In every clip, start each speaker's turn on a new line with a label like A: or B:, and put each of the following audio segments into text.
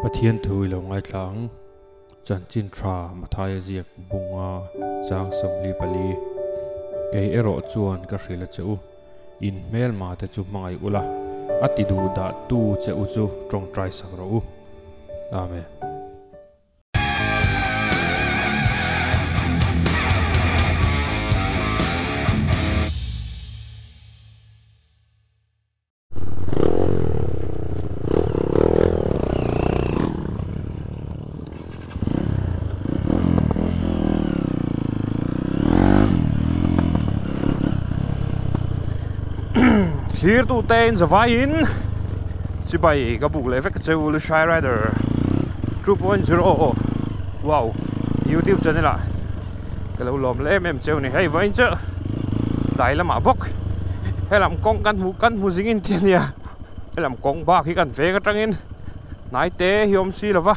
A: Pathian thui lo ngai tlang chan chin tra mathai ziak bunga chang somli pali ke ero chuan ka hrila cheu in mel ma te chu mangai ula ati du da tu cheu chu tong trai sak ro u amen.
B: Here to ten Zavain Sibai Gabuk Levek Cheu Shy Rider 2.0 Wow YouTube channel à cái lâu lòm lem em cheu này hay vậy chứ lại là mã bốc hay làm con mu dính in tiền à hay làm con ba khi cần phê cái trăng in nãy té hiom si là va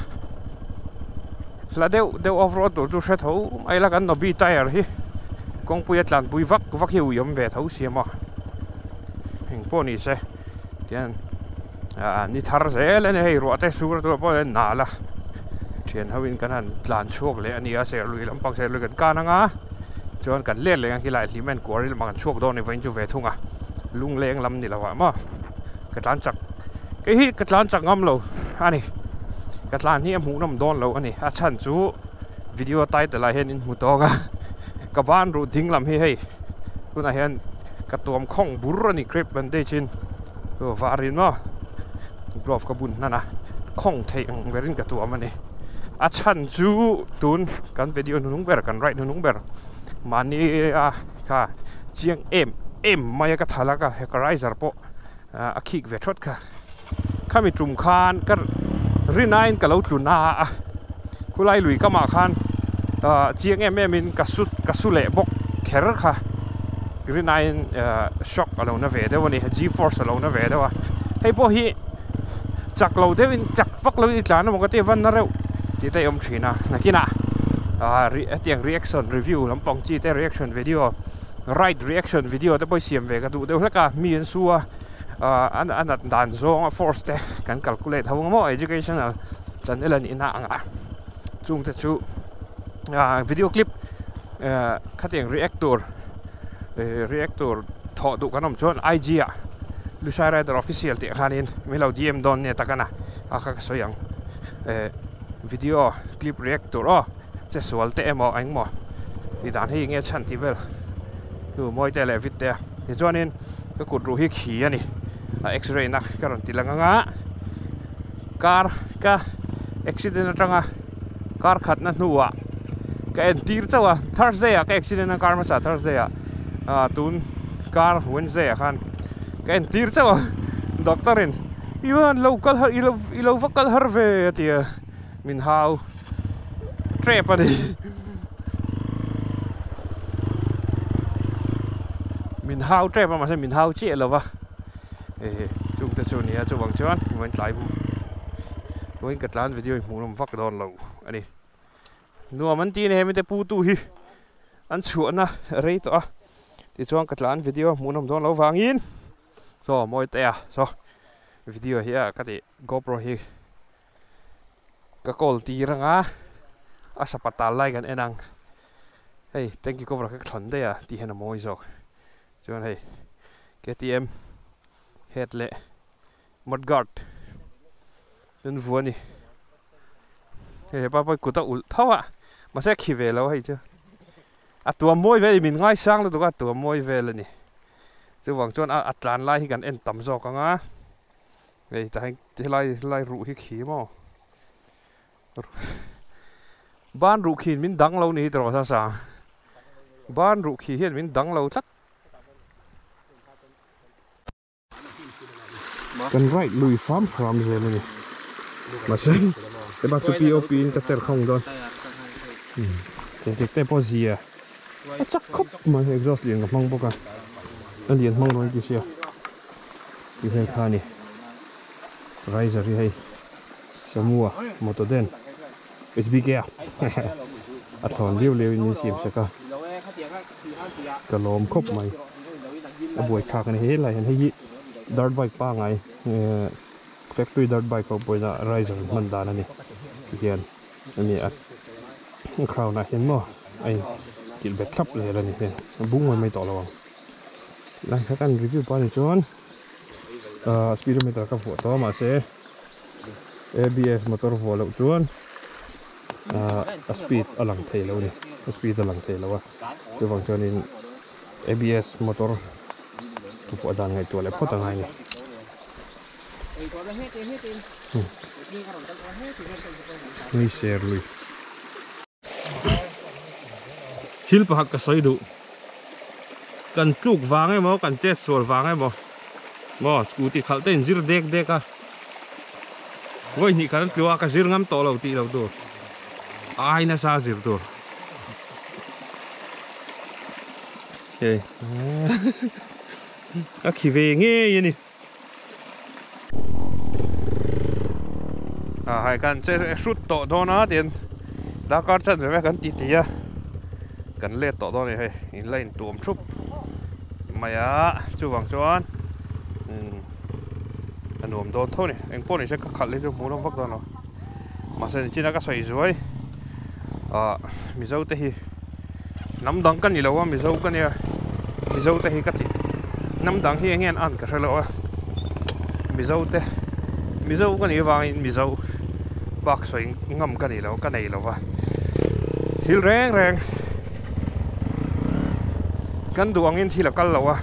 B: là đều offroad tổ chức sẽ thấu ai là cần nó bị tay à hi con bùi làm bùi vắc hiệu hiểm về thấu xia mà hình po ni se tian ni thar se le nei ro te sur to po na la thian hawin kan han tlan chuak le ani a se lui lampang se lui kan ka na nga chon kan le le ki lai limen quarry ma kan chuak do ni vein chu ve thunga lung leng lam ni lawa ma ka tlan chak ke hi ka tlan chak ngam lo ani ka tlan hi mu nam don lo ani a chan chu video title la hen in mu to nga ka ban ru ding lam hi hei kuna henกระตัวมข้องบุรุนี่คลิปมันได้ชินก็วารินเนาะกรอบกระบุนนั่นนะข้องเทียงเวรินกระตัวมันนี่อาชันจูตุนกันวิดีโอนุ่งเบอร์กันไรนุ่งเบอร์มันนี่ค่ะเจียงเอ็มมายกระทะละกะเฮกไรซาร์โปอาคิกเวทรดค่ะข้ามีจุ่มคานก็รินายน์กับเราตุนาคุณไล่ลุยก็มาคานเจียงเอ็มมินกระสุเล่บกแคร์ค่ะGreen Nine shock alo na ve dewa ni G-force alo na ve dewa hei po hi chak lo dewin chak vak lo itlan mo ka te van na reu ti te om thina nakina tiang reaction review lampong chi te reaction video right reaction video te poi siam ve ka du de hlaka mi en suwa an dan zong force te kan calculate hawng mo educational channel an ina anga chung te chu video clip khatiang reactor thọ tụ cái nòng chôn IG à Lucia Rider official thì khá nên mấy lâu DM don nè ta cái na các số yang video clip reactor chế số te em anh mò thì đàn hay nghe chăn thì về từ mỗi tay lại vít te thì cho nên cái cột ru hi khí này X-ray nè cái rồi thì là ngã car cái accident trăng car khát na nuwa cái tir chawa Thursday cái accident car mà sa Thursday tun car Wednesday khan cái tir chawa doctorin iwan local har ilo vocal har ve tia min how trap ani min how trap mà se min how che lo wa chung ta chu nia chu wang chuan mình lại mình cắt lan video mu lam vak don lo ani nuam an ti ne me te pu tu hi an chuan na rei to thì chuan cắt lan video mu nam don lo wangin so moi te so video hi ka ti GoPro hi ka kol ti ranga asapatal lai kan enang hey thank you cover ka thon de ti hena moi zo chuan hey KTM head le mudguard den vuani hey pa pa kuta ul thawa ma se khi ve lo hay chứ tua môi về mình ngay sang luôn tụi tua môi về là nè chứ vòng chôn atlan lai thì gần em tắm gió cả ngá vậy tại lai rủ hi khí mà ban rủ khí mình đắng lâu nè rồi sao sao ban rủ khí hiện mình đắng lâu chắc
A: cần right lùi farm rồi nè mà xem cái bác chụp POP ta sẽ không đâu cái cái bao gì à chắc khóc mà exhaust liền gặp mong bốc à anh liền mong nói gì xíu thì hay khá nè riser thì hay Samoa motor đen SBK à thon liêu như xìm sẽ cả cả lom khóc mày buổi khác này hết lại hay dirt bike ba ngày factory dirt bike ko boy na riser man da na ni hian ani at crowd na hian mo ai kil bet thlap le la ni hian bung mai to lawang lai kha kan review pa ni chuan speedometer ka fu to ma se ABS motor vo lo chuan speed alang thei lo ni speed alang thei lo wa chu wang chuan in ABS motor tu fu dan ngai to le phota ngai ni ni share lui hil pa hak ka sai du kan truk wangai mo kan jet sol wangai mo scooty khalten zir dek deka woi ni kan tlua ka zir ngam to lo ti lo tur ai na sa zir tur okay a ki ve nge yani hai kan che shoot to dona den da kar chan ve kan ti ti ya kan le to do ni hai in line tuam thup maya chu wang chuan anuam don tho ni eng pon ni se ka khal le chu mu long vak don lo ma se china ka sai zuai mi zo te hi nam dang kan ni lo wa mi zo kan ya mi zo te hi ka ti nam dang hi ngen an ka lo wa mi zo kan ni wang in mi zo bak soi ngam kan ni lo ka nei lo wa hil reng kan duang in thi la kal lo wa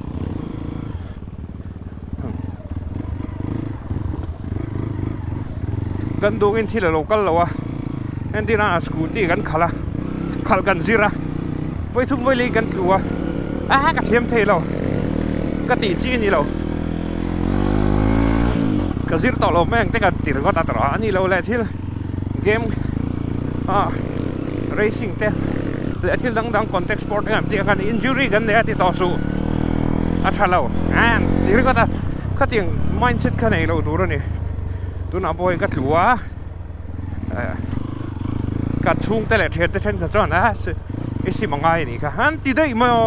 A: kan duang in thi la local lo wa en ti na scooty kan khal kan zira voi thum voi le kan tlua ka thiam thei lo ka ti chi ni lo ka zir to lo meng te kan tir ko ta tra ani lo le thil game racing te le thil dang contact sport ngam ti kan injury kan le ti to su a thalo an tir ko ta ka ting mindset kan ei lo dur ni tu na boy ka tlua ka chung te le the te chen ka chon isi mangai ni ka han ti dei mo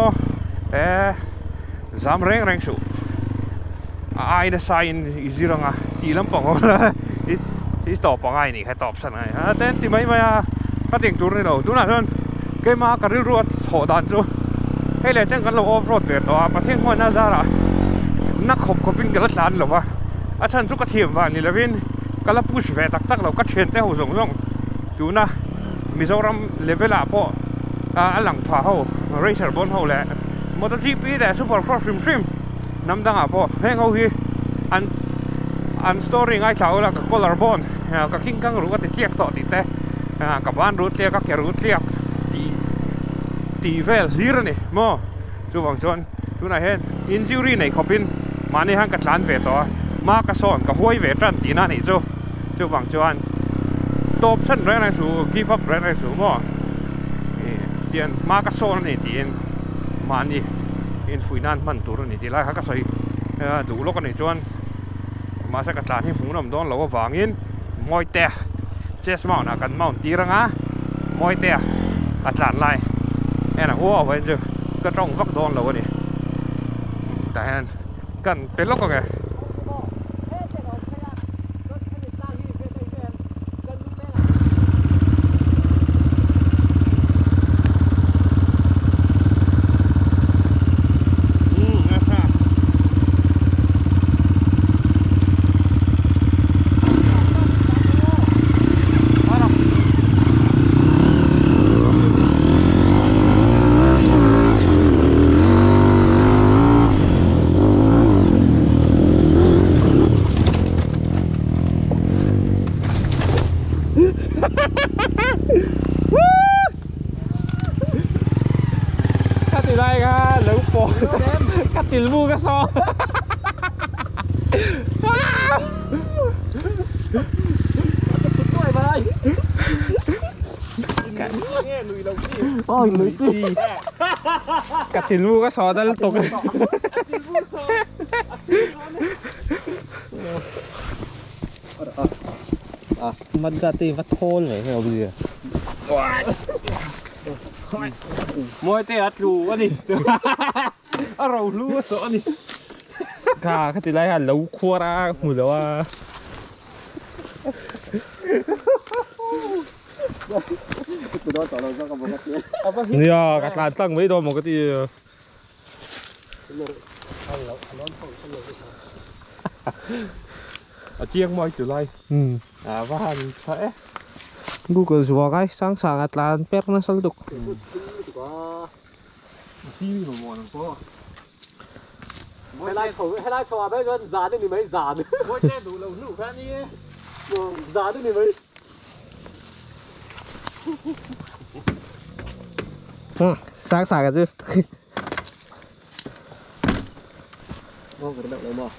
A: zam reng su ai da sign iziranga ti lam pang i stop pangai ni ka top san ai ten ti mai ka ting tur ni lo tu na thon ke ma ka ri ruat so dan chu hei le chen kan lo off road ve to pa theng ho na za ra na khop in ka tlan lo wa a chan chu ka thiam wa ni levin kala push ve tak lo ka chen te ho zong chu na Mizoram level up po alang pha ho racer bon ho le MotoGP le Supercross trim nam dang a po heng ho hi an story ngai thau la ka color bon ka king kang ru ka te kiek to ti te ka ban ru te ka ke ru tiak ti vel lir ni mo chu wang chon tu na hen injury nei khopin mani hang ka tlan ve to ma ka son ka huai ve tran ti na ni chu wang chuan top chen re na su give up re na su mo tian ma ka son ni tin mani in fuinan man tur ni ti lai ha ka sai du lo ka ni chuan ma sa ka tlan hi hunam don lo wangin moi te chest mount na kan mount ti ranga moi te a tlan lai ena o wa ju ka trong vak don lo ni ta han kan pe lo ka ge ilmu ka so ôi lưỡi chi cắt ilmu ka so dal toมันก็ตีวัดโทนเลยเหรอเบื่อมวยเตะอัดลูวะนี่เราลูวะสอนี่ข้าติไรฮะเราครัวราหมดแล้วว่า
C: Từ đó tỏ đầu ra có một cái kia.
A: Nia cắt lan tăng mấy đôi một cái gì
B: ở chiang moi chủ lai và hành sẽ
A: Google juga guys sang sangat lan per na salduk
B: chi mà mòn có
C: Hay lai cho bây giờ giá đi mấy giá đi.
B: mỗi xe đủ lâu đủ khá đi
C: Giá đi mấy.
A: sang sangat chứ
C: Ngon cái động này mà.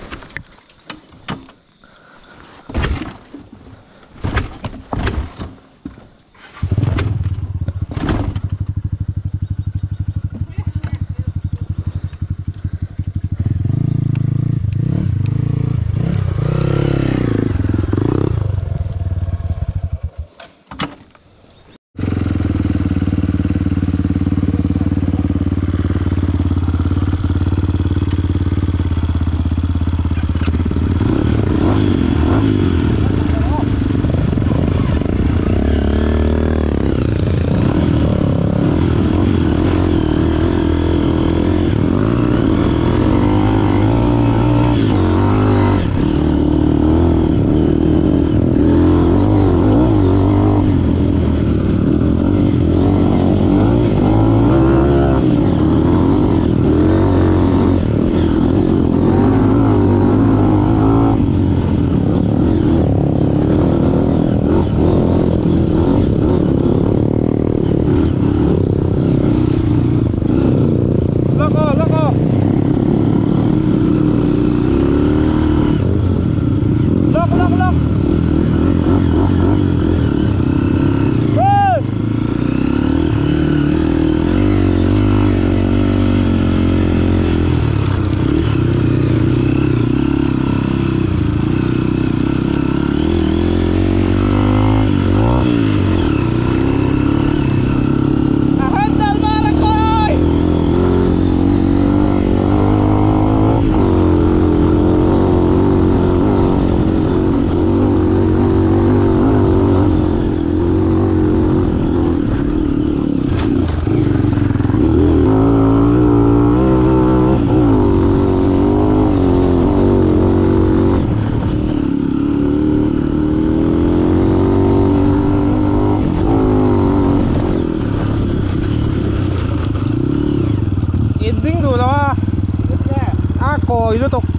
A: itu tuh.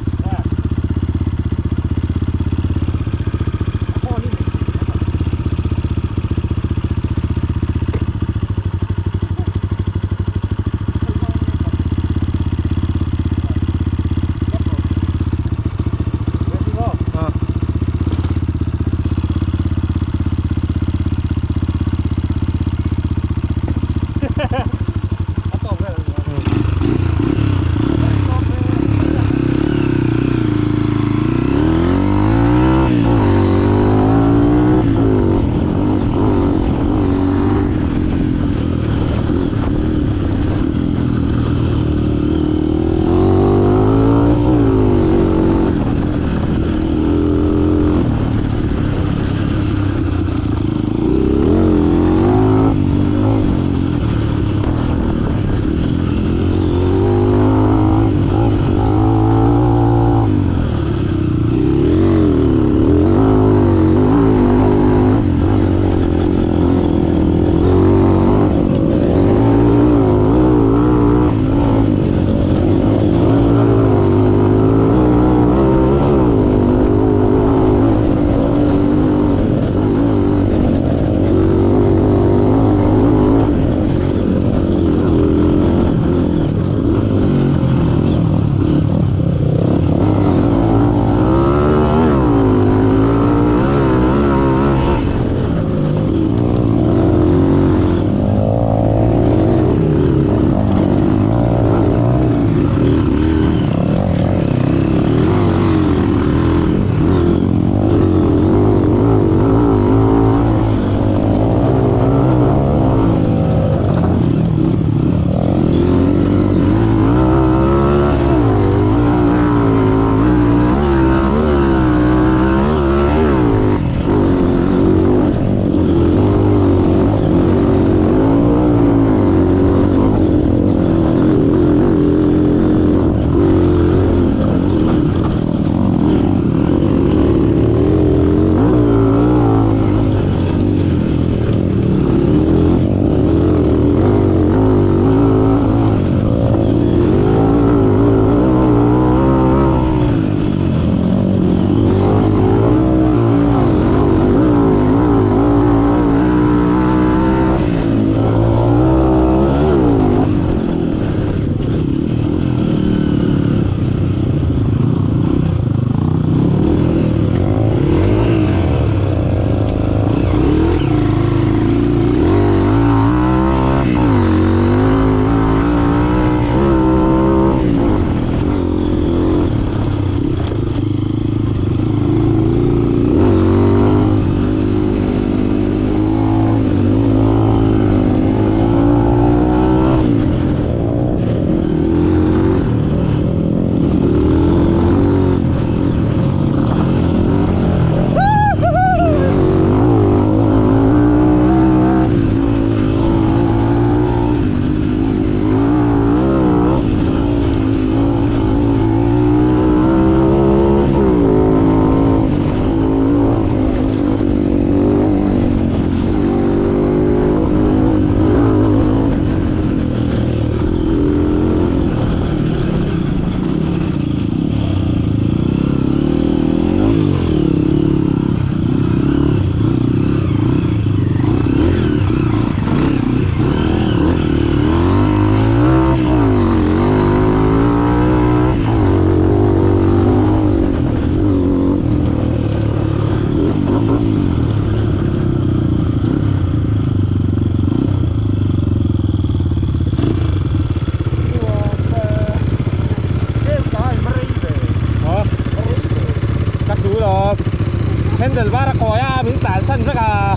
A: handle bara ko ya min tan san saka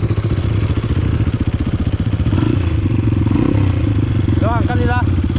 A: doang kanila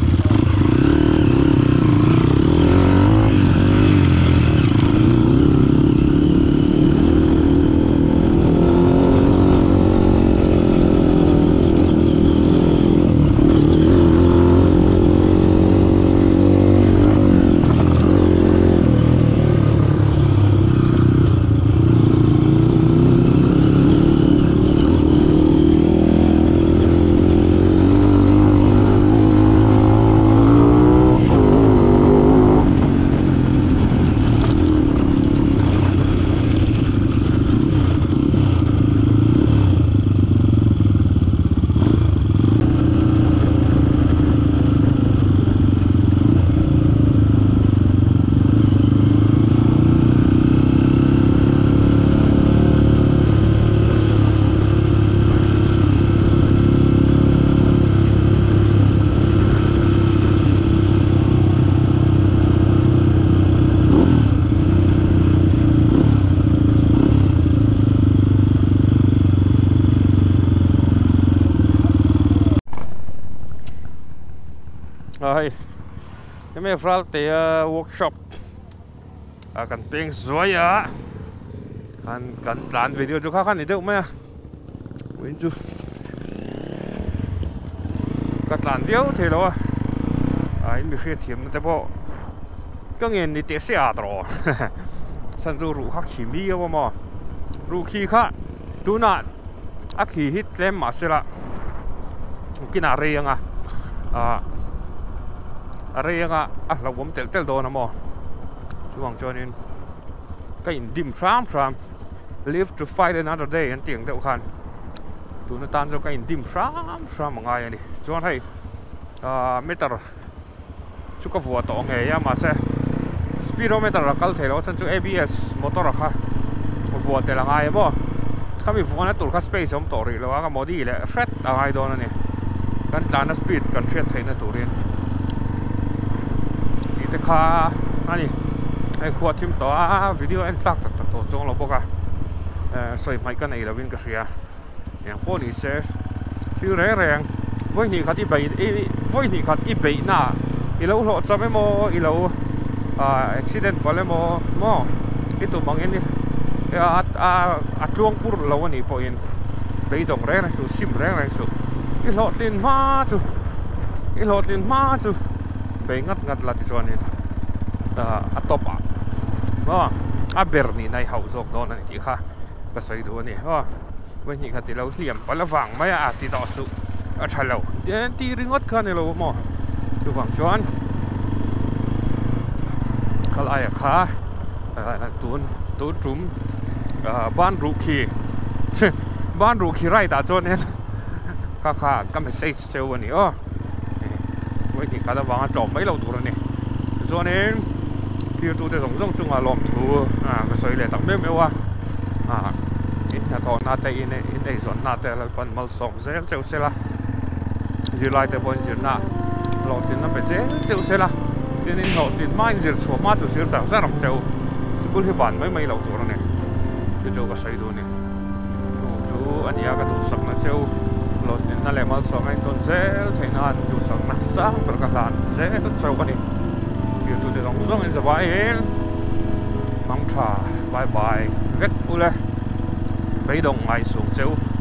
A: rồi cái mấy fralt thì workshop cần ping rồi á cần làm video cho khác này được không ạ quên chưa cần làm video thì đó anh bị phê thiểm nó bộ có nghe đi test xe rồi sân rủ khác chỉ mi không mà rủ khi khác tu nát ác khí hit lên mà sẽ là cái nào riêng riêng làผมเตลโดนนะมอช่วงจอนี้ก็ยินดิมซ้ำ live to fight another day อันเตียงเดียวกันตัวนั้นตานจะก็ยินดิมซ้ำมังไงนี่จวนให้ไม่ตัดชุกกับหัวต่อไงยามาเซ่ speedometer รักกัลเทลฉันจู ABS มอเตอร์รักค่ะหัวเตลังไงบ่ถ้ามีหัวนั้นตัวข้า space ผมต่อรีแล้วก็โมดี้เลยเฟรดอะไรโดนนี่กันจานนั้น speed กันเทรดไทยนั่นตัวเรียนแต่ข้าอันนี้ไอ้ขวดทิมต่อวิดีโอเอ็นตักตัวจงเราบอกใส่ไมค์กันไอ้เราวิ่งกระเสียอย่างพวกนี้เซสที่แรงวันนี้ขัดอีเบย์วันนี้ขัดอีเบย์น่ะอีเราหลอดจะไม่โมอีเราaccident ไปเลยโมอีตัวบางอย่างนี่ช่วงพูดเราวันนี้พอเองเบย์ตรงแรงสุดซิมแรงสุดอีหลอดลินมาจูไปงัดละที่จวนนี้ตบว่าเบอร์นี่ในเฮาส์โดนนั่นที่ค่ะก็ใส่ดูนี่ว่าวันนี้ค่ะที่เราเสียมไปแล้วฝั่งไม่อาจติดต่อสุใช่แล้วเดี๋ยวตีริงดค่ะนี่เราหมอดูฝั่งจวนขลายค่ะตูนจุ่มบ้านรูคีไรตาจวนเนี่ยค่ะก็ไม่ใช่เซลวันนี้วันนี้การวางจอมไม่เราดูแล้วนี่ส่วนนี้ที่ตัวจะส่งจุงลมทัวก็สวยเลยตั้งไม่ว่าอินทอนนาเตอินไอส่วนนาเตเราเป็นมาส่งเซลเจ้าเสละจีไลแต่บนจีน่าหลอดจีน่าเป็นเจ้าเสละทีนี้หลอดจีน่าจีชัวมาจุดจีแต่สร้างเจ้าสกุลที่บ้านไม่เราดูแล้วนี่เจ้าก็สวยดูนี่จูอันนี้ก็ดูสักนะเจ้าหลอดจีน่าเลยมาส่งไอ้ต้นเซลที่นั่นดูสักนะสร้างประการเซลเจ้ากันนี่ที่ตัวจะส่งอินสบายมังชาบายเวกอุเลยไปดงไงสูงเจ้า